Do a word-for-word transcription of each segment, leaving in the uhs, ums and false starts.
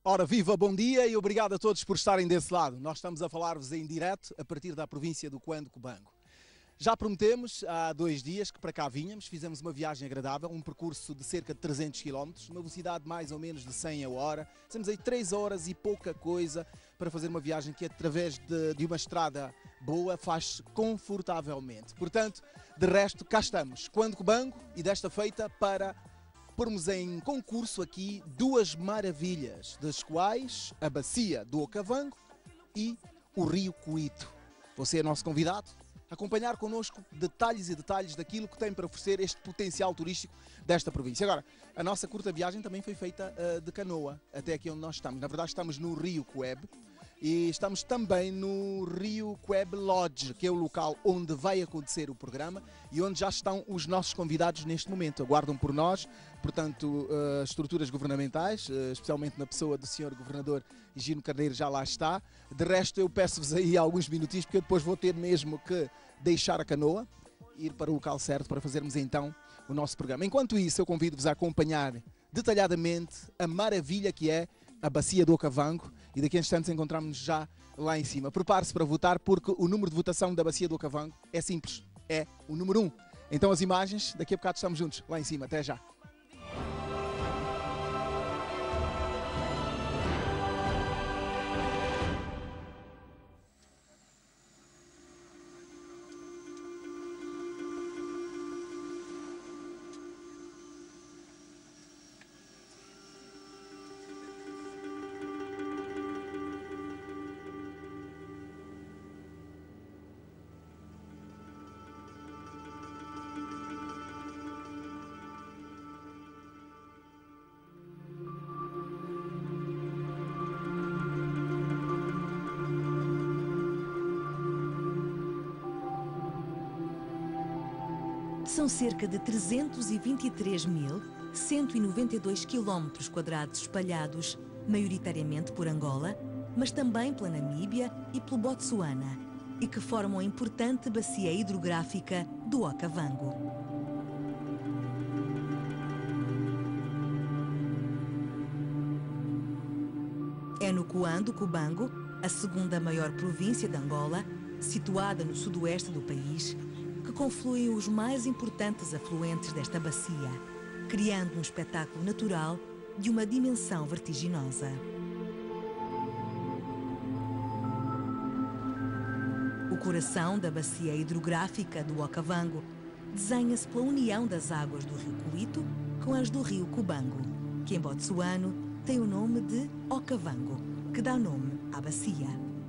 Ora, viva, bom dia e obrigado a todos por estarem desse lado. Nós estamos a falar-vos em direto a partir da província do Cuando Cubango. Já prometemos há dois dias que para cá vínhamos, fizemos uma viagem agradável, um percurso de cerca de trezentos quilómetros, uma velocidade mais ou menos de cem a hora. Temos aí três horas e pouca coisa para fazer uma viagem que através de, de uma estrada boa faz confortavelmente. Portanto, de resto, cá estamos, Cuando Cubango, e desta feita para pormos em concurso aqui duas maravilhas, das quais a bacia do Okavango e o rio Cuito. Você é nosso convidado a acompanhar connosco detalhes e detalhes daquilo que tem para oferecer este potencial turístico desta província. Agora, a nossa curta viagem também foi feita uh, de canoa até aqui onde nós estamos. Na verdade, estamos no rio Cuebe e estamos também no rio Cuebe Lodge, que é o local onde vai acontecer o programa e onde já estão os nossos convidados neste momento. Aguardam por nós, portanto, uh, estruturas governamentais, uh, especialmente na pessoa do senhor Governador Gino Carneiro, já lá está. De resto, eu peço-vos aí alguns minutinhos, porque eu depois vou ter mesmo que deixar a canoa, ir para o local certo para fazermos então o nosso programa. Enquanto isso, eu convido-vos a acompanhar detalhadamente a maravilha que é a bacia do Okavango e daqui a instantes encontramos-nos já lá em cima. Prepare-se para votar, porque o número de votação da bacia do Okavango é simples, é o número um. Então as imagens, daqui a bocado estamos juntos lá em cima. Até já. São cerca de trezentos e vinte e três mil, cento e noventa e dois quilómetros quadrados espalhados, maioritariamente por Angola, mas também pela Namíbia e pelo Botsuana, e que formam a importante bacia hidrográfica do Okavango. É no Cuando Cubango, a segunda maior província de Angola, situada no sudoeste do país, que confluem os mais importantes afluentes desta bacia, criando um espetáculo natural de uma dimensão vertiginosa. O coração da bacia hidrográfica do Okavango desenha-se pela união das águas do rio Cuito com as do rio Cubango, que em botsuano tem o nome de Okavango, que dá nome à bacia.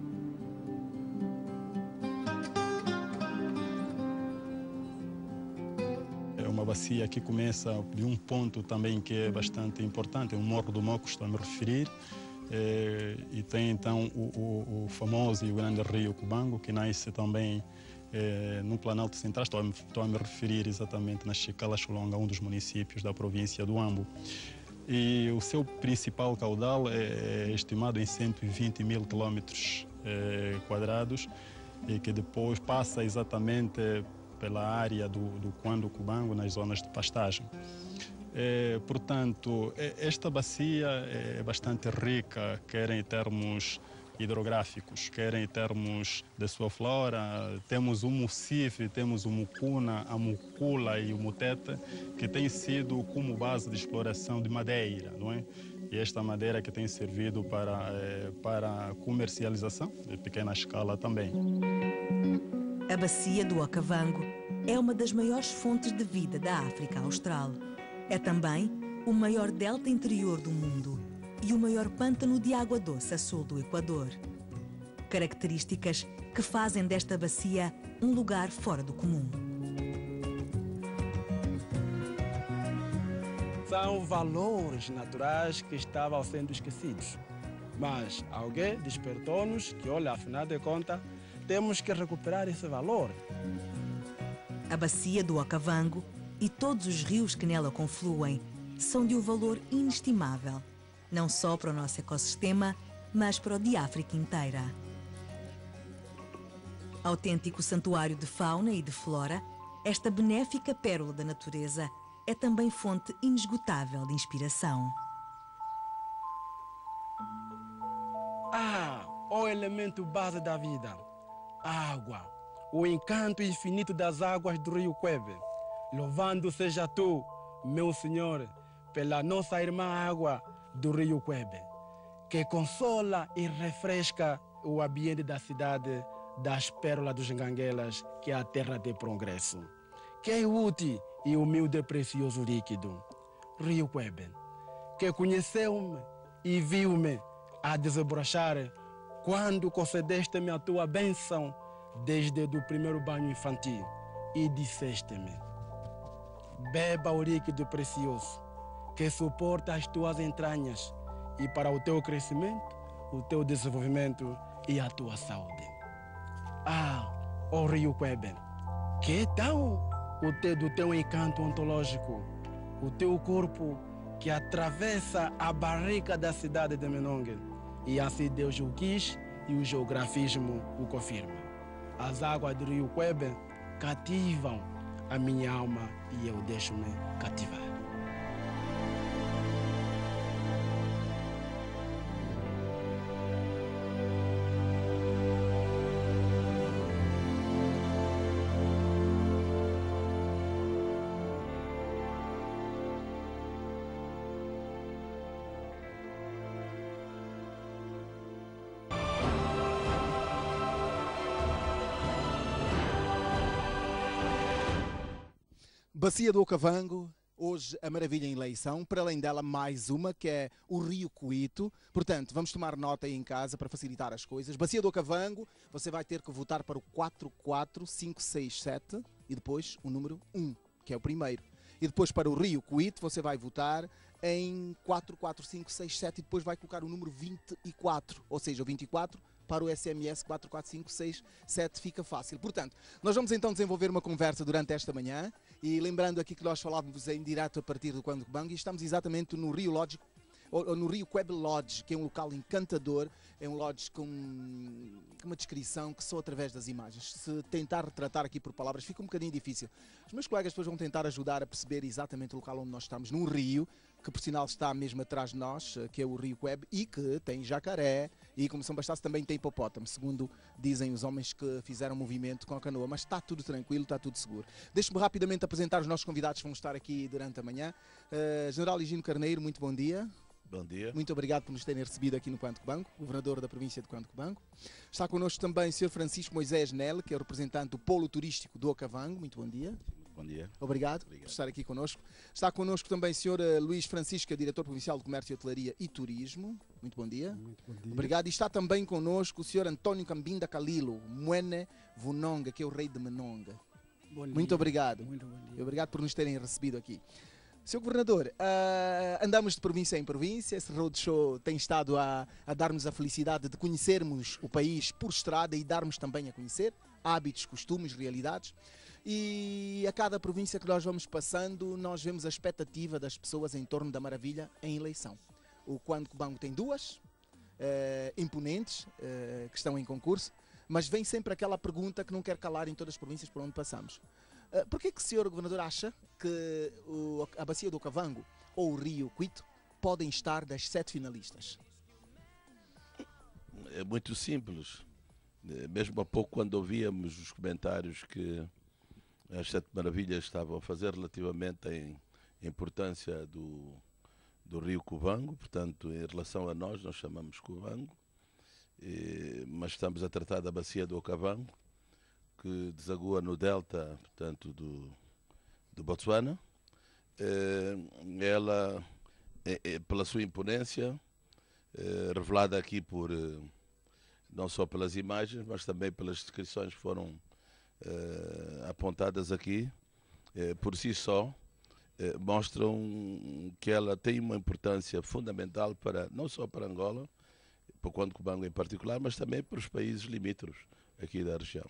Uma bacia que começa de um ponto também que é bastante importante, é o Morro do Moco, estou a me referir, é, e tem então o, o, o famoso e o grande rio Cubango, que nasce também é, no Planalto Central, estou a, estou a me referir exatamente na Chicala-Xolonga, um dos municípios da província do Ambo. E o seu principal caudal é, é estimado em cento e vinte mil quilómetros é, quadrados, e que depois passa exatamente pela área do, do Cuando Cubango, nas zonas de pastagem. É, portanto, é, esta bacia é bastante rica, quer em termos hidrográficos, quer em termos de sua flora. Temos o Mucife, temos o Mucuna, a Mucula e o Mutete, que têm sido como base de exploração de madeira, não é? E esta madeira que tem servido para, é, para comercialização, de pequena escala também. A bacia do Okavango é uma das maiores fontes de vida da África Austral. É também o maior delta interior do mundo e o maior pântano de água doce a sul do Equador. Características que fazem desta bacia um lugar fora do comum. São valores naturais que estavam sendo esquecidos. Mas alguém despertou-nos que, olha, afinal de contas, temos que recuperar esse valor. A bacia do Okavango e todos os rios que nela confluem são de um valor inestimável, não só para o nosso ecossistema, mas para o de África inteira. Autêntico santuário de fauna e de flora, esta benéfica pérola da natureza é também fonte inesgotável de inspiração. elemento base da vida. A água, o encanto infinito das águas do rio Quebe. Louvando seja tu, meu Senhor, pela nossa irmã água do rio Quebe, que consola e refresca o ambiente da cidade das pérolas dos Nganguelas, que é a terra de progresso. Que é útil e humilde e precioso líquido, rio Quebe, que conheceu-me e viu-me a desabrochar quando concedeste-me a tua bênção desde o primeiro banho infantil e disseste-me: beba o líquido precioso que suporta as tuas entranhas e para o teu crescimento, o teu desenvolvimento e a tua saúde. Ah, ó rio Quebe, que tal o teu, do teu encanto ontológico, o teu corpo que atravessa a barriga da cidade de Menongue, e assim Deus o quis e o geografismo o confirma. As águas do rio Quebe cativam a minha alma e eu deixo-me cativar. Bacia do Okavango, hoje a maravilha em eleição, para além dela mais uma, que é o Rio Cuito. Portanto, vamos tomar nota aí em casa para facilitar as coisas. Bacia do Okavango, você vai ter que votar para o quatro quatro cinco seis sete e depois o número um, que é o primeiro. E depois para o Rio Cuito você vai votar em quatro quatro cinco seis sete e depois vai colocar o número vinte e quatro, ou seja, o vinte e quatro para o S M S quatro quatro cinco seis sete, fica fácil. Portanto, nós vamos então desenvolver uma conversa durante esta manhã e lembrando aqui que nós falávamos em direto a partir do Quando Bango e estamos exatamente no Rio Lodge, ou no Rio Quebe Lodge, que é um local encantador, é um lodge com uma descrição que só através das imagens. Se tentar retratar aqui por palavras fica um bocadinho difícil. Os meus colegas depois vão tentar ajudar a perceber exatamente o local onde nós estamos, num rio, que por sinal está mesmo atrás de nós, que é o Rio Quebe, e que tem jacaré, e como São Bastasse também tem hipopótamo, segundo dizem os homens que fizeram movimento com a canoa, mas está tudo tranquilo, está tudo seguro. Deixe-me rapidamente apresentar os nossos convidados que vão estar aqui durante a manhã. Uh, General Higino Carneiro, muito bom dia. Bom dia. Muito obrigado por nos terem recebido aqui no Quando Bango, governador da província de Quando Bango. Está connosco também o senhor Francisco Moisés Nel, que é o representante do Polo Turístico do Okavango. Muito bom dia. Bom dia. Obrigado, Obrigado por estar aqui connosco. Está connosco também o senhor Luís Francisco, que é diretor provincial de Comércio, Hotelaria e Turismo. Muito bom dia. Muito bom dia. Obrigado. E está também connosco o senhor António Cambinda Calilo, Muene Vunonga, que é o rei de Menonga. Bom Muito dia. obrigado. Muito bom dia. Obrigado por nos terem recebido aqui. senhor Governador, uh, andamos de província em província, esse roadshow tem estado a, a dar-nos a felicidade de conhecermos o país por estrada e darmos também a conhecer hábitos, costumes, realidades. E a cada província que nós vamos passando, nós vemos a expectativa das pessoas em torno da maravilha em eleição. O Quando Bango tem duas, uh, imponentes, uh, que estão em concurso, mas vem sempre aquela pergunta que não quer calar em todas as províncias por onde passamos. Uh, por que é que o senhor Governador acha que o, a Bacia do Okavango ou o Rio Cuito podem estar das sete finalistas? É muito simples. Mesmo há pouco, quando ouvíamos os comentários que as Sete Maravilhas estavam a fazer relativamente à importância do, do Rio Cubango, portanto, em relação a nós, nós chamamos Cubango, e, mas estamos a tratar da Bacia do Okavango, que desagua no delta, portanto, do, do Botsuana. Ela, pela sua imponência, revelada aqui por, não só pelas imagens, mas também pelas descrições que foram apontadas aqui, por si só, mostram que ela tem uma importância fundamental para, não só para Angola, para o Quando Bango em particular, mas também para os países limítrofes aqui da região.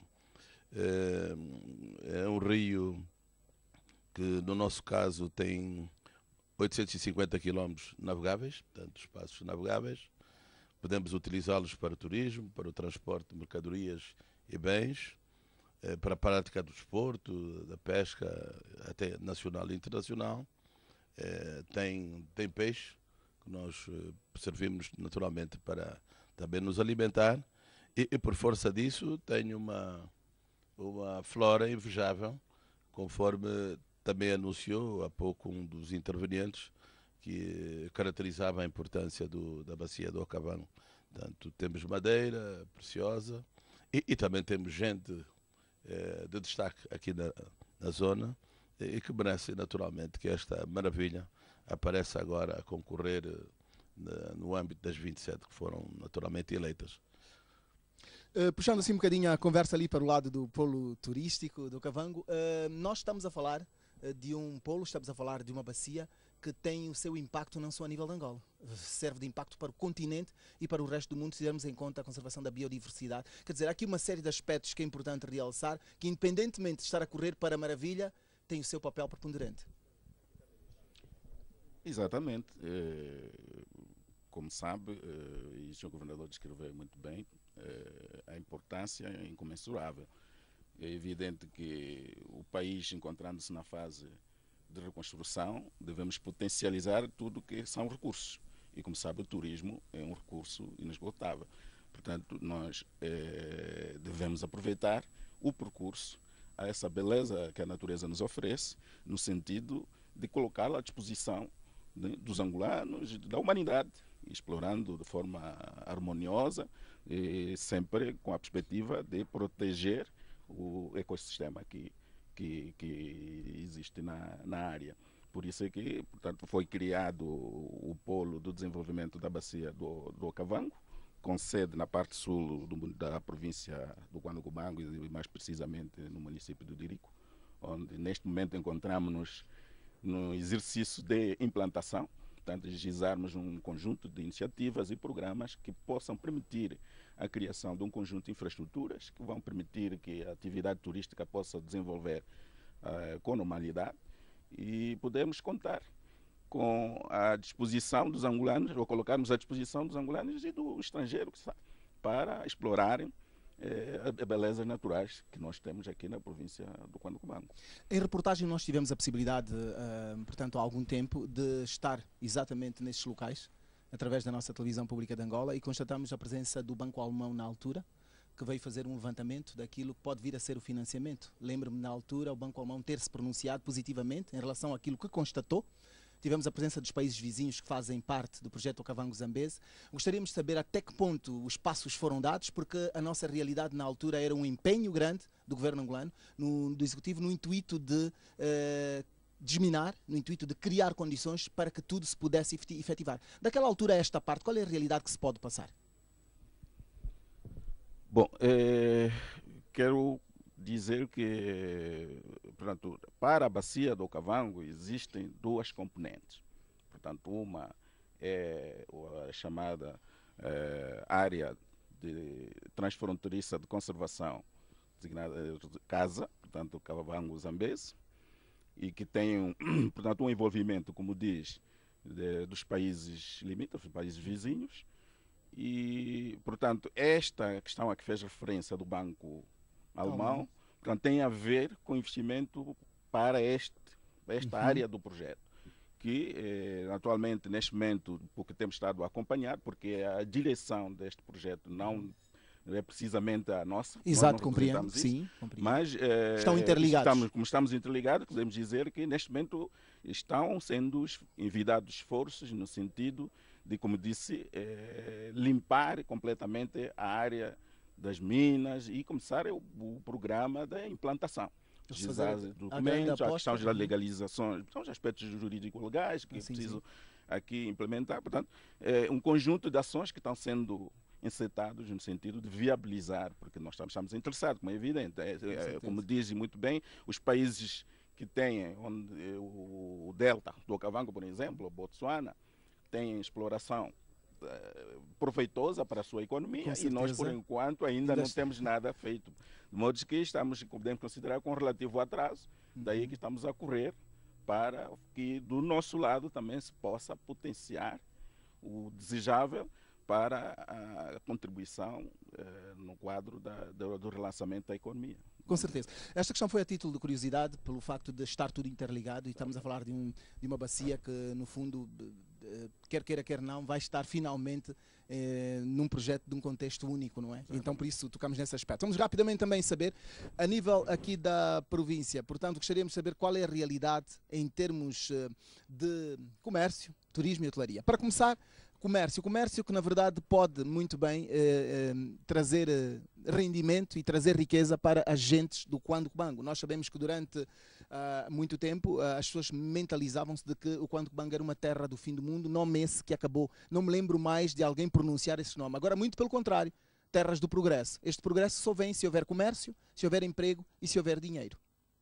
É um rio que, no nosso caso, tem oitocentos e cinquenta quilómetros navegáveis, portanto, espaços navegáveis. Podemos utilizá-los para o turismo, para o transporte de mercadorias e bens, para a prática do desporto, da pesca, até nacional e internacional. Tem, tem peixe, que nós servimos naturalmente para também nos alimentar. E, e por força disso tenho uma, uma flora invejável, conforme também anunciou há pouco um dos intervenientes, que caracterizava a importância do, da bacia do Okavango. Portanto, temos madeira preciosa e, e também temos gente eh, de destaque aqui na, na zona e que merece naturalmente que esta maravilha apareça agora a concorrer eh, na, no âmbito das vinte e sete que foram naturalmente eleitas. Uh, puxando assim um bocadinho a conversa ali para o lado do polo turístico do Okavango, uh, nós estamos a falar uh, de um polo, estamos a falar de uma bacia que tem o seu impacto não só a nível de Angola, serve de impacto para o continente e para o resto do mundo, se tivermos em conta a conservação da biodiversidade. Quer dizer, há aqui uma série de aspectos que é importante realçar, que independentemente de estar a correr para a maravilha, tem o seu papel preponderante. Exatamente. Como sabe, e o senhor Governador descreveu muito bem, a importância é incomensurável. É evidente que o país, encontrando-se na fase de reconstrução, devemos potencializar tudo que são recursos. E, como sabe, o turismo é um recurso inesgotável. Portanto, nós eh, devemos aproveitar o percurso, a essa beleza que a natureza nos oferece, no sentido de colocá-la à disposição de, dos angolanos, da humanidade, explorando de forma harmoniosa e sempre com a perspectiva de proteger o ecossistema que, que, que existe na, na área. Por isso é que, portanto, foi criado o Polo do Desenvolvimento da Bacia do, do Okavango, com sede na parte sul do, da província do Cuando-Cubango e mais precisamente no município do Dirico, onde neste momento encontramos-nos no exercício de implantação, portanto, agilizarmos um conjunto de iniciativas e programas que possam permitir a criação de um conjunto de infraestruturas que vão permitir que a atividade turística possa desenvolver uh, com normalidade e podemos contar com a disposição dos angolanos, ou colocarmos à disposição dos angolanos e do estrangeiro para explorarem eh, as belezas naturais que nós temos aqui na província do Cuando-Cubango. Em reportagem nós tivemos a possibilidade, uh, portanto, há algum tempo, de estar exatamente nesses locais, através da nossa televisão pública de Angola, e constatamos a presença do Banco Alemão na altura, que veio fazer um levantamento daquilo que pode vir a ser o financiamento. Lembro-me na altura o Banco Alemão ter se pronunciado positivamente em relação àquilo que constatou. Tivemos a presença dos países vizinhos que fazem parte do projeto Okavango Zambeze. Gostaríamos de saber até que ponto os passos foram dados, porque a nossa realidade na altura era um empenho grande do governo angolano, no, do Executivo, no intuito de eh, desminar, no intuito de criar condições para que tudo se pudesse efetivar. Daquela altura a esta parte, qual é a realidade que se pode passar? Bom, eh, quero dizer que, portanto, para a bacia do Okavango existem duas componentes. Portanto, uma é a chamada eh, área de transfronteiriça de conservação, designada CASA, portanto, Okavango Zambeze, e que tem, um, portanto, um envolvimento, como diz, de, dos países limítrofes, países vizinhos. E, portanto, esta questão a que fez referência do Banco Alemão, portanto, tem a ver com investimento para este, esta uhum. área do projeto, que eh, atualmente, neste momento, porque temos estado a acompanhar, porque a direção deste projeto não é precisamente a nossa. Exato, compreendo, sim, compreendo. Mas eh, estão interligados. Estamos, como estamos interligados, podemos dizer que neste momento estão sendo envidados esforços no sentido de, como disse, eh, limpar completamente a área das minas e começar o, o programa da implantação. Agilizar documentos, a questão da legalização, são os aspectos jurídico-legais que assim, preciso sim. aqui implementar. Portanto, é um conjunto de ações que estão sendo encetados no sentido de viabilizar, porque nós estamos, estamos interessados, como é evidente. É, é, como dizem muito bem, os países que têm onde, o, o delta do Okavango, por exemplo, o Botsuana, têm exploração proveitosa para a sua economia e nós, por enquanto, ainda não temos nada feito. De modo que estamos, podemos considerar, com relativo atraso, daí que estamos a correr para que do nosso lado também se possa potenciar o desejável para a contribuição eh, no quadro da, do, do relançamento da economia. Com certeza. Esta questão foi a título de curiosidade, pelo facto de estar tudo interligado, e estamos a falar de, um, de uma bacia que, no fundo, quer queira, quer não, vai estar finalmente eh, num projeto de um contexto único, não é? Então, por isso, tocamos nesse aspecto. Vamos rapidamente também saber, a nível aqui da província, portanto, gostaríamos de saber qual é a realidade em termos eh, de comércio, turismo e hotelaria. Para começar, comércio. Comércio que, na verdade, pode muito bem eh, eh, trazer eh, rendimento e trazer riqueza para agentes do Cuando Cubango. Nós sabemos que durante uh, muito tempo uh, as pessoas mentalizavam-se de que o Cuando Cubango era uma terra do fim do mundo, nome esse que acabou. Não me lembro mais de alguém pronunciar esse nome. Agora, muito pelo contrário, terras do progresso. Este progresso só vem se houver comércio, se houver emprego e se houver dinheiro.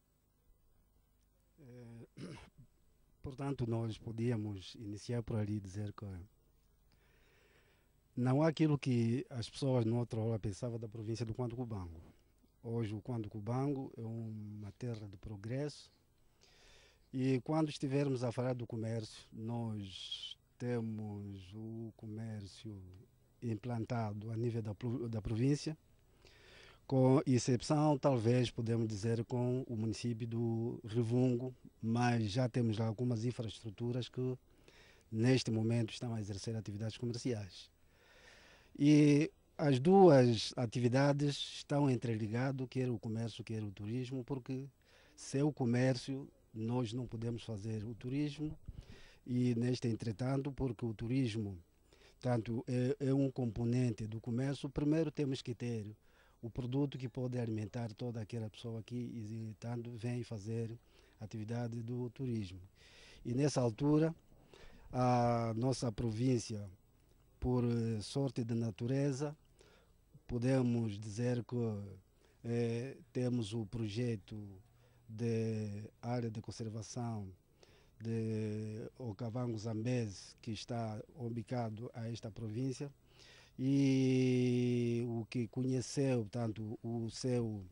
É, portanto, nós podíamos iniciar por ali dizer que não há aquilo que as pessoas no outra hora pensavam da província do Cuando Cubango. Hoje o Cuando Cubango é uma terra de progresso e quando estivermos a falar do comércio, nós temos o comércio implantado a nível da, da província, com exceção, talvez, podemos dizer, com o município do Rivungo, mas já temos lá algumas infraestruturas que neste momento estão a exercer atividades comerciais. E as duas atividades estão entreligadas, quer o comércio, quer o turismo, porque sem o comércio nós não podemos fazer o turismo e neste entretanto, porque o turismo tanto é, é um componente do comércio, primeiro temos que ter o produto que pode alimentar toda aquela pessoa que e, tanto vem fazer atividade do turismo. E nessa altura a nossa província, por sorte da natureza, podemos dizer que eh, temos o projeto de área de conservação de Okavango Zambeze, que está ubicado a esta província, e o que conheceu, tanto o seu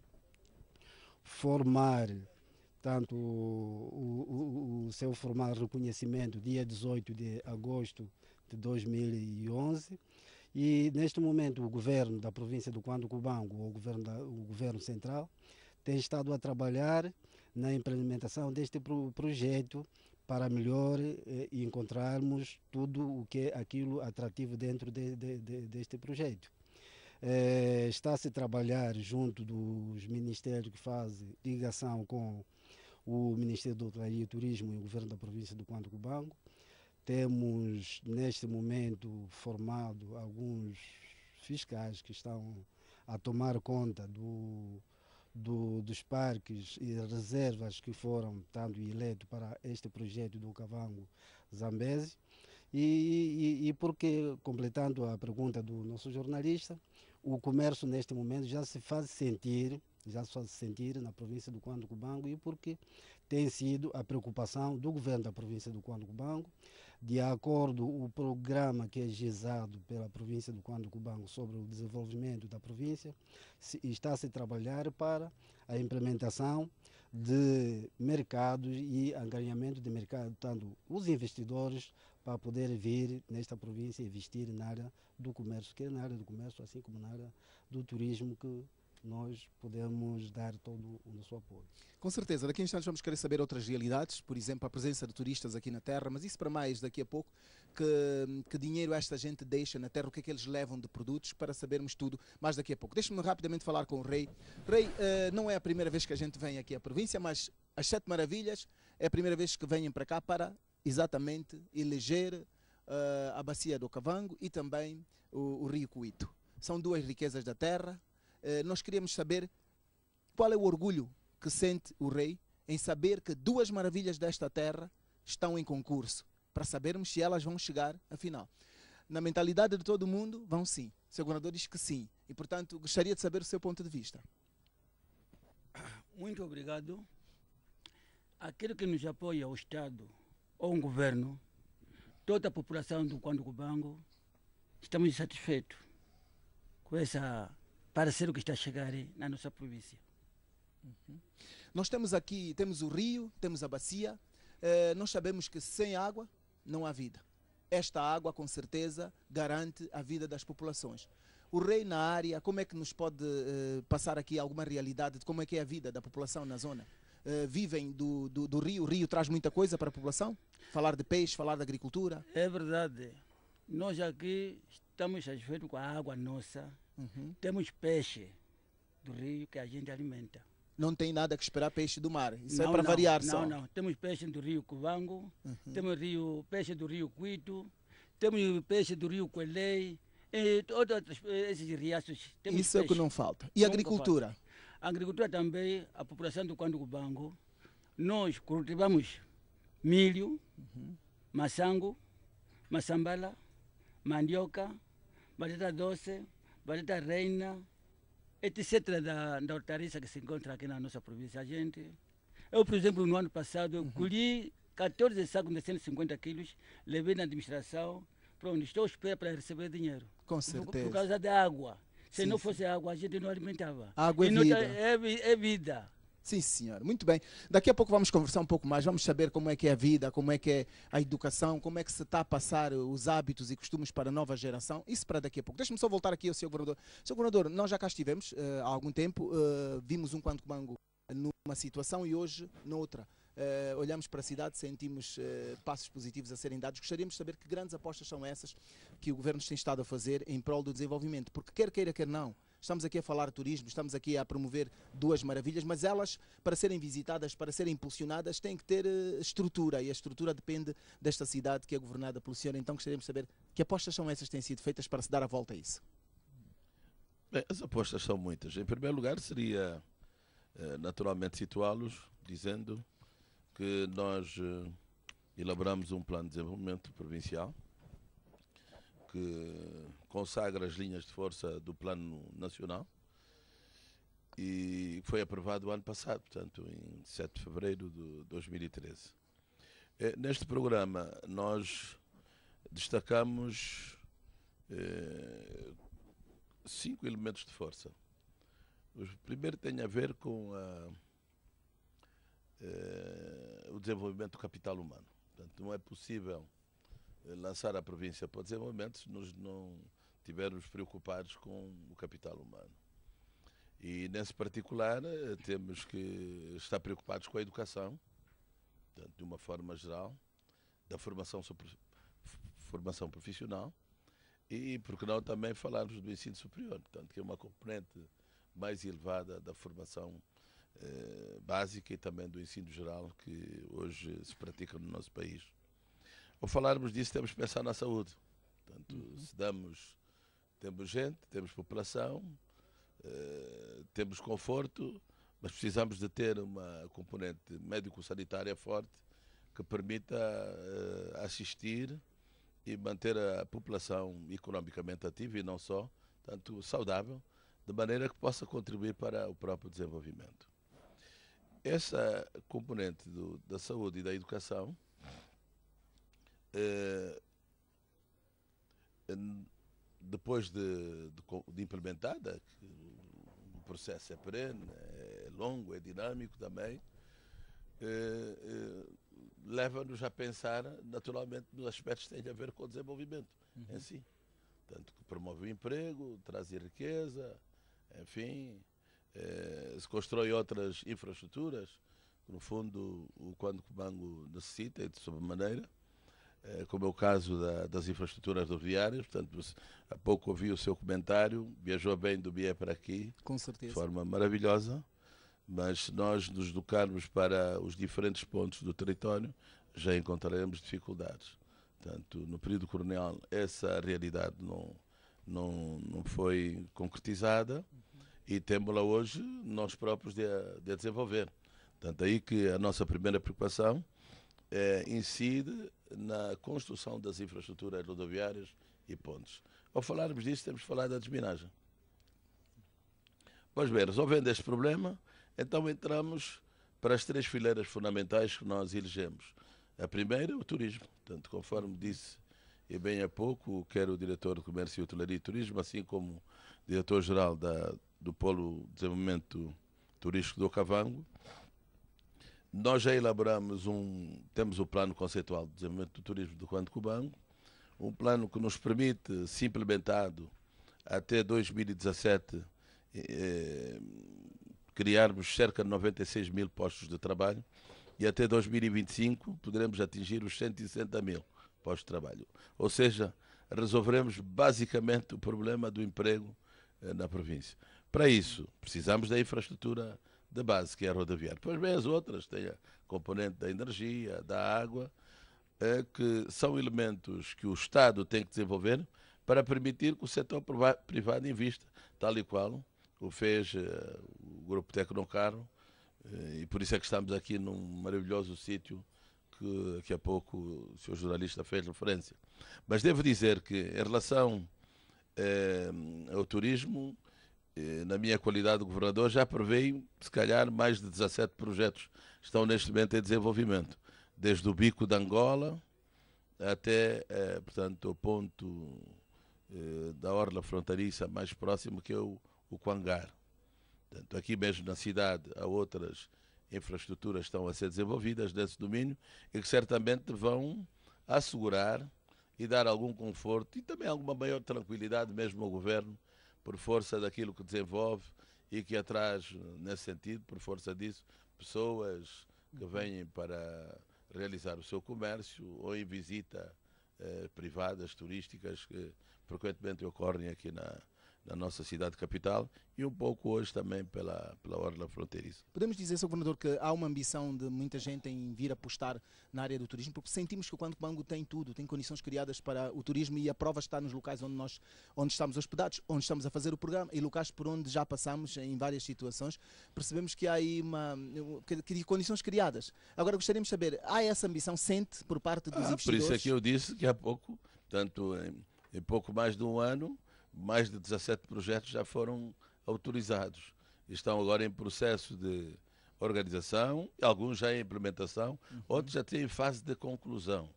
formar, tanto o, o, o seu formal reconhecimento, dia dezoito de agosto de dois mil e onze, e neste momento o governo da província do Cuando Cubango, o governo, da, o governo central, tem estado a trabalhar na implementação deste pro, projeto para melhor eh, encontrarmos tudo o que é aquilo atrativo dentro de, de, de, deste projeto. Eh, está-se a trabalhar junto dos ministérios que fazem ligação com o Ministério da Hotelaria e Turismo e o governo da província do Cuando Cubango. Temos, neste momento, formado alguns fiscais que estão a tomar conta do, do, dos parques e reservas que foram tanto eleitos para este projeto do Okavango Zambeze. E, e, e porque, completando a pergunta do nosso jornalista, o comércio neste momento já se faz sentir, já se faz sentir na província do Cuando Cubango, e porque tem sido a preocupação do governo da província do Cuando Cubango, de acordo com o programa que é gizado pela província do Cuando Cubango sobre o desenvolvimento da província, se, está-se a trabalhar para a implementação de mercados e angariamento de mercado, tanto os investidores para poder vir nesta província investir na área do comércio, quer na área do comércio, assim como na área do turismo, que nós podemos dar todo o nosso apoio. Com certeza, daqui a instantes vamos querer saber outras realidades, por exemplo, a presença de turistas aqui na terra, mas isso para mais daqui a pouco, que, que dinheiro esta gente deixa na terra, o que é que eles levam de produtos, para sabermos tudo mais daqui a pouco. Deixe-me rapidamente falar com o Rei. Rei, eh, não é a primeira vez que a gente vem aqui à província, mas as Sete Maravilhas é a primeira vez que venham para cá para exatamente eleger uh, a bacia do Okavango e também o, o Rio Cuito. São duas riquezas da terra. Uh, nós queríamos saber qual é o orgulho que sente o Rei em saber que duas maravilhas desta terra estão em concurso, para sabermos se elas vão chegar à final. Na mentalidade de todo mundo, vão sim. O seu governador diz que sim. E, portanto, gostaria de saber o seu ponto de vista. Muito obrigado. Aquele que nos apoia, o Estado ou o governo, toda a população do Cuando Cubango, estamos satisfeitos com essa parecer que está a chegar na nossa província. Uhum. Nós temos aqui, temos o rio, temos a bacia, eh, nós sabemos que sem água não há vida. Esta água, com certeza, garante a vida das populações. O Rei, na área, como é que nos pode eh, passar aqui alguma realidade de como é que é a vida da população na zona? uh, vivem do, do, do rio. O rio traz muita coisa para a população? Falar de peixe, falar de agricultura? É verdade. Nós aqui estamos satisfeitos com a água nossa. Uhum. Temos peixe do rio que a gente alimenta. Não tem nada que esperar peixe do mar. Isso não, é para não, variar não, só. Não, não. Temos peixe do rio Cubango, uhum. temos rio, peixe do rio Cuito, temos peixe do rio Coelei, e todos esses riachos. Temos Isso peixe. É o que não falta. E Nunca agricultura? Falta. A agricultura também, a população do Quando Cubango, nós cultivamos milho, uhum. maçango, maçambala, mandioca, batata doce, batata reina, etcétera da, da hortaliça que se encontra aqui na nossa província. A gente, eu, por exemplo, no ano passado, uhum. colhi quatorze sacos de cento e cinquenta quilos, levei na administração, para onde estou à espera para receber dinheiro. Com certeza. Por, por causa da água. Se sim, não sim. fosse água, a gente não alimentava. Água é e vida. É, é vida. Sim, senhor. Muito bem. Daqui a pouco vamos conversar um pouco mais. Vamos saber como é que é a vida, como é que é a educação, como é que se está a passar os hábitos e costumes para a nova geração. Isso para daqui a pouco. Deixa-me só voltar aqui ao senhor Governador. senhor Governador, nós já cá estivemos uh, há algum tempo. Uh, vimos um Quando Cubango numa situação e hoje noutra. Uh, olhamos para a cidade, sentimos uh, passos positivos a serem dados. Gostaríamos de saber que grandes apostas são essas que o Governo tem estado a fazer em prol do desenvolvimento. Porque quer queira, quer não, estamos aqui a falar de turismo, estamos aqui a promover duas maravilhas, mas elas, para serem visitadas, para serem impulsionadas, têm que ter uh, estrutura, e a estrutura depende desta cidade que é governada pelo senhor. Então gostaríamos de saber que apostas são essas que têm sido feitas para se dar a volta a isso. Bem, as apostas são muitas. Em primeiro lugar, seria uh, naturalmente situá-los dizendo que nós uh, elaboramos um plano de desenvolvimento provincial que consagra as linhas de força do plano nacional e foi aprovado o ano passado, portanto, em sete de fevereiro de dois mil e treze. Eh, neste programa, nós destacamos eh, cinco elementos de força. O primeiro tem a ver com a Uh, o desenvolvimento do capital humano. Portanto, não é possível uh, lançar a província para o desenvolvimento se nós não estivermos preocupados com o capital humano. E, nesse particular, uh, temos que estar preocupados com a educação, portanto, de uma forma geral, da formação, super, formação profissional e, por que não, também falarmos do ensino superior, portanto, que é uma componente mais elevada da formação Eh, básica e também do ensino geral que hoje se pratica no nosso país. Ao falarmos disso, temos que pensar na saúde. Portanto, uhum. se damos, temos gente, temos população, eh, temos conforto, mas precisamos de ter uma componente médico-sanitária forte que permita eh, assistir e manter a população economicamente ativa e não só, tanto saudável, de maneira que possa contribuir para o próprio desenvolvimento. Essa componente do, da saúde e da educação, eh, depois de, de, de implementada, o processo é perene, é longo, é dinâmico também, eh, eh, leva-nos a pensar naturalmente nos aspectos que têm a ver com o desenvolvimento uhum. em si. Tanto que promove o emprego, traz riqueza, enfim... Eh, se constrói outras infraestruturas, que no fundo o Quando Cubango necessita e de sobremaneira, eh, como é o caso da, das infraestruturas rodoviárias. Portanto, há pouco ouvi o seu comentário, viajou bem do Bié para aqui, com certeza, de forma maravilhosa, mas se nós nos deslocarmos para os diferentes pontos do território, já encontraremos dificuldades. Portanto, no período colonial, essa realidade não, não, não foi concretizada, e temos-la hoje nós próprios de, de desenvolver. Portanto, aí que a nossa primeira preocupação é, incide na construção das infraestruturas rodoviárias e pontes. Ao falarmos disso, temos que falar da desminagem. Pois bem, resolvendo este problema, então entramos para as três fileiras fundamentais que nós elegemos. A primeira é o turismo. Portanto, conforme disse e bem há pouco, quer o diretor de Comércio e Hotelaria e Turismo, assim como o diretor-geral da do Polo de Desenvolvimento Turístico do Okavango, nós já elaboramos um, temos o plano conceitual de desenvolvimento do turismo do Quando Cubango, um plano que nos permite, se implementado até dois mil e dezassete, eh, criarmos cerca de noventa e seis mil postos de trabalho e até dois mil e vinte e cinco poderemos atingir os cento e sessenta mil postos de trabalho. Ou seja, resolveremos basicamente o problema do emprego eh, na província. Para isso, precisamos da infraestrutura de base, que é a rodoviária. Pois bem, as outras têm a componente da energia, da água, eh, que são elementos que o Estado tem que desenvolver para permitir que o setor privado invista, tal e qual o fez eh, o Grupo Tecnocarro, eh, e por isso é que estamos aqui num maravilhoso sítio que daqui a pouco o senhor jornalista fez referência. Mas devo dizer que, em relação eh, ao turismo, eh, na minha qualidade de governador, já prevei, se calhar, mais de dezassete projetos que estão neste momento em desenvolvimento, desde o Bico de Angola até, eh, portanto, o ponto eh, da orla fronteiriça mais próximo, que é o, o Quangar. Portanto, aqui mesmo na cidade há outras infraestruturas que estão a ser desenvolvidas nesse domínio e que certamente vão assegurar e dar algum conforto e também alguma maior tranquilidade mesmo ao governo, por força daquilo que desenvolve e que atraz, nesse sentido, por força disso, pessoas que vêm para realizar o seu comércio ou em visita eh, privadas, turísticas, que frequentemente ocorrem aqui na, na nossa cidade capital e um pouco hoje também pela, pela orla fronteiriça. Podemos dizer, senhor Governador, que há uma ambição de muita gente em vir apostar na área do turismo, porque sentimos que o Quando Cubango tem tudo, tem condições criadas para o turismo e a prova está nos locais onde nós onde estamos hospedados, onde estamos a fazer o programa e locais por onde já passamos em várias situações, percebemos que há aí uma, que, que, condições criadas. Agora gostaríamos de saber, há essa ambição, sente por parte dos ah, investidores? Por isso é que eu disse que há pouco, portanto, em, em pouco mais de um ano, mais de dezassete projetos já foram autorizados. Estão agora em processo de organização, alguns já em implementação, uhum. outros já têm fase de conclusão.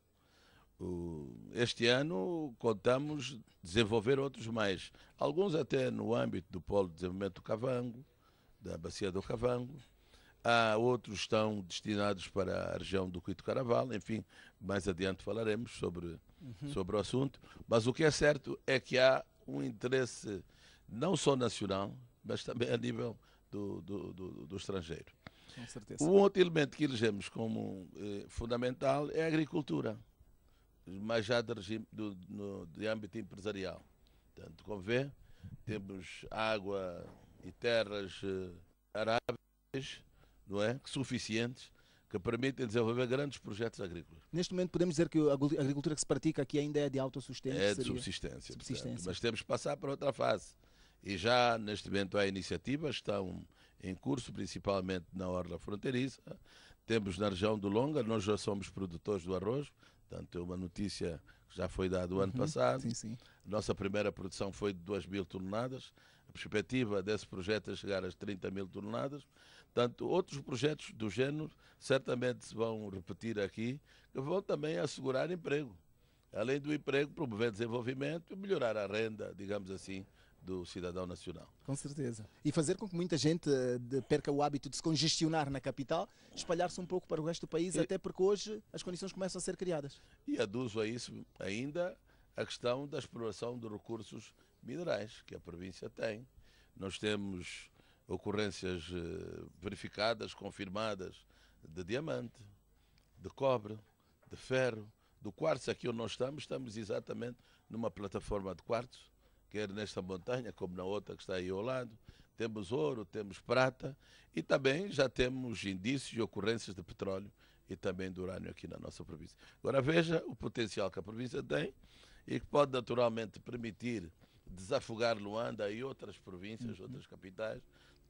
O, este ano contamos desenvolver outros mais, alguns até no âmbito do Polo de Desenvolvimento do Cavango, da Bacia do Cavango. Há outros que estão destinados para a região do Cuito Caraval, enfim, mais adiante falaremos sobre, uhum. sobre o assunto. Mas o que é certo é que há um interesse não só nacional, mas também a nível do, do, do, do estrangeiro. Com certeza. Um outro elemento que elegemos como eh, fundamental é a agricultura, mas já de, regime, do, no, de âmbito empresarial. Portanto, como vê, temos água e terras eh, aráveis, não é? Suficientes, que permitem desenvolver grandes projetos agrícolas. Neste momento podemos dizer que a agricultura que se pratica aqui ainda é de autossustência? É de subsistência, subsistência. Portanto, mas temos que passar para outra fase. E já neste momento há iniciativas, estão em curso, principalmente na orla fronteiriça. Temos na região do Longa, nós já somos produtores do arroz, portanto é uma notícia que já foi dada o ano uhum, passado. Sim, sim. Nossa primeira produção foi de duas mil toneladas. A perspectiva desse projeto é chegar às trinta mil toneladas. Portanto, outros projetos do género certamente se vão repetir aqui, que vão também assegurar emprego. Além do emprego, promover desenvolvimento e melhorar a renda, digamos assim, do cidadão nacional. Com certeza. E fazer com que muita gente de, perca o hábito de se congestionar na capital, espalhar-se um pouco para o resto do país, e, até porque hoje as condições começam a ser criadas. E aduzo a isso ainda a questão da exploração de recursos minerais que a província tem. Nós temos ocorrências eh, verificadas, confirmadas, de diamante, de cobre, de ferro, do quartzo. Aqui onde nós estamos, estamos exatamente numa plataforma de quartzo, quer nesta montanha, como na outra que está aí ao lado. Temos ouro, temos prata e também já temos indícios e ocorrências de petróleo e também de urânio aqui na nossa província. Agora veja o potencial que a província tem e que pode naturalmente permitir desafogar Luanda e outras províncias, uhum. outras capitais,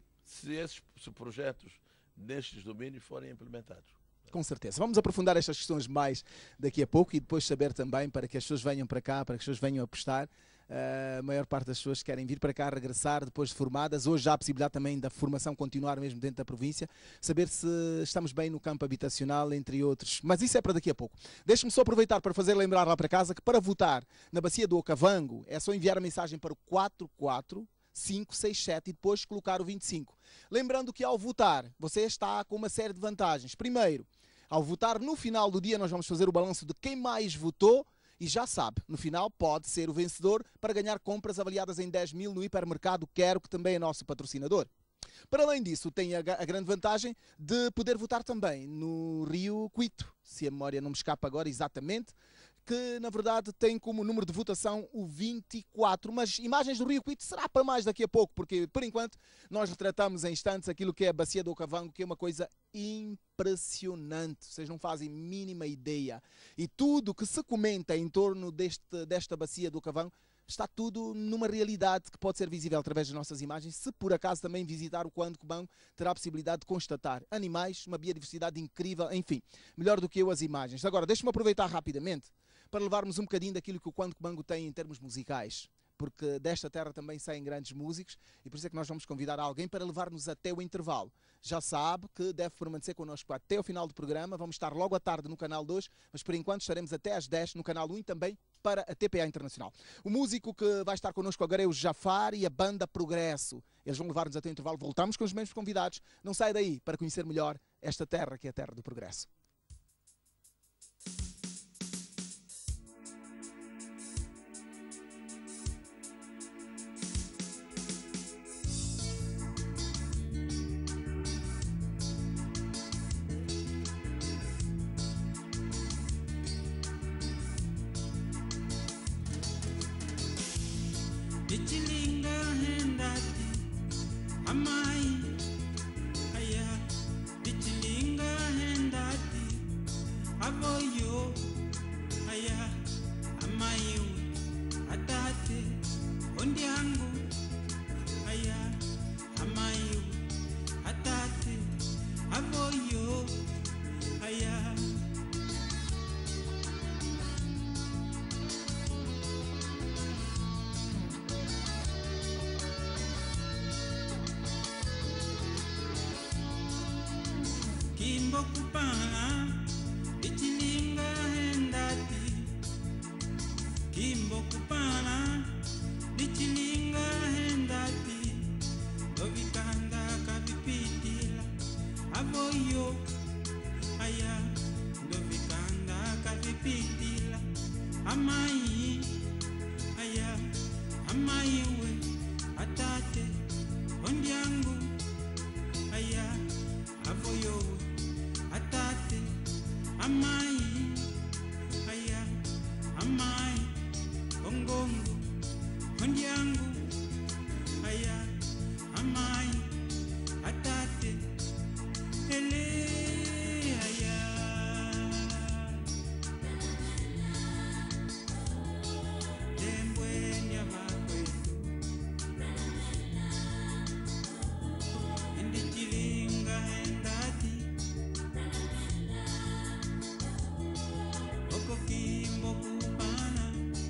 se esses se projetos nestes domínios forem implementados. Com certeza. Vamos aprofundar estas questões mais daqui a pouco e depois saber também para que as pessoas venham para cá, para que as pessoas venham apostar. Uh, a maior parte das pessoas querem vir para cá, regressar depois de formadas. Hoje já há a possibilidade também da formação continuar mesmo dentro da província, saber se estamos bem no campo habitacional, entre outros. Mas isso é para daqui a pouco. Deixe-me só aproveitar para fazer lembrar lá para casa que para votar na Bacia do Okavango é só enviar a mensagem para o quatro quatro cinco seis sete e depois colocar o vinte e cinco. Lembrando que ao votar você está com uma série de vantagens. Primeiro, ao votar no final do dia nós vamos fazer o balanço de quem mais votou. E já sabe, no final pode ser o vencedor para ganhar compras avaliadas em dez mil no hipermercado Quero, que também é nosso patrocinador. Para além disso, tem a, a grande vantagem de poder votar também no Rio Quito, se a memória não me escapa agora exatamente, que na verdade tem como número de votação o vinte e quatro, mas imagens do Rio Quito será para mais daqui a pouco, porque por enquanto nós retratamos em instantes aquilo que é a Bacia do Okavango, que é uma coisa impressionante, vocês não fazem mínima ideia. E tudo que se comenta em torno deste, desta Bacia do Okavango está tudo numa realidade que pode ser visível através das nossas imagens. Se por acaso também visitar o Cuando Cubango, terá a possibilidade de constatar animais, uma biodiversidade incrível, enfim, melhor do que eu as imagens. Agora, deixe-me aproveitar rapidamente para levarmos um bocadinho daquilo que o Cuando Cubango tem em termos musicais, porque desta terra também saem grandes músicos e por isso é que nós vamos convidar alguém para levar-nos até o intervalo. Já sabe que deve permanecer connosco até o final do programa, vamos estar logo à tarde no Canal dois, mas por enquanto estaremos até às dez no Canal um e também para a T P A Internacional. O músico que vai estar connosco agora é o Jafar e a banda Progresso. Eles vão levar-nos até o intervalo, voltamos com os mesmos convidados. Não sai daí para conhecer melhor esta terra que é a terra do progresso. Ichilinga hendati amai aya ichilinga hendati avoyo aya amai atate ondiangu aya amai atate avoyo aya Kimbo kupana, ichilinga hendati. Kimbo kupana, ichilinga hendati. Dovikanda kavipitila, avoyo aya. Dovikanda kavipitila, amai aya. Amai we atate, ondiangu aya. Avoyo atate amai aya amai ongongo ondiangu aya amai atate ele aya tembweni abakwetu indichilinga hendati oko kimbo kupana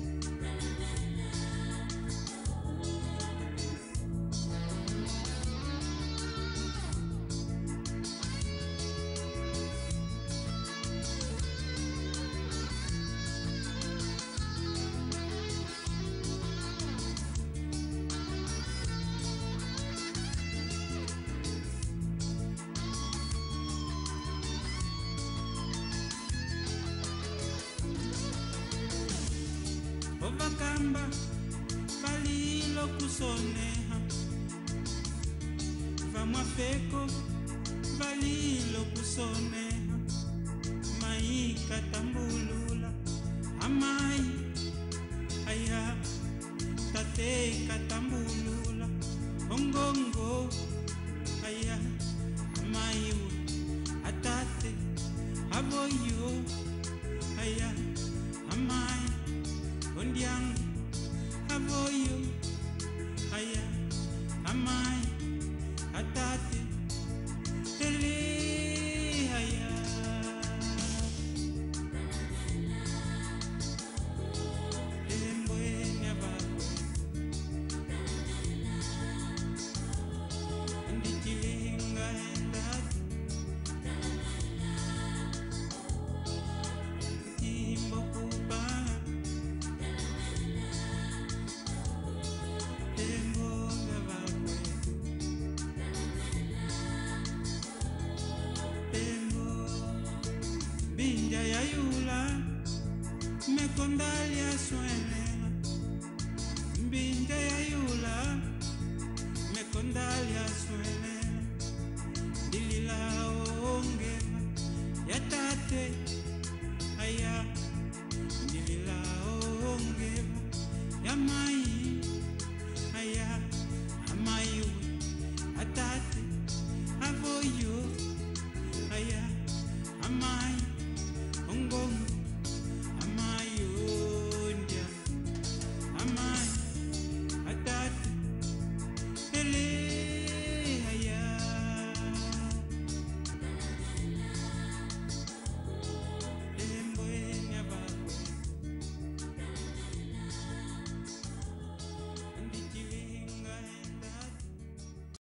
Ovakamba valilo kusoneha Vamwafeko valilo kusoneha Maika tambulula amai aya tate katambulula ongongo aya amai atate avoyo aya amai ondiangu avoyo aya amai atate ele aya embweni abakwe indichilinga hendati kimbo kupana la mai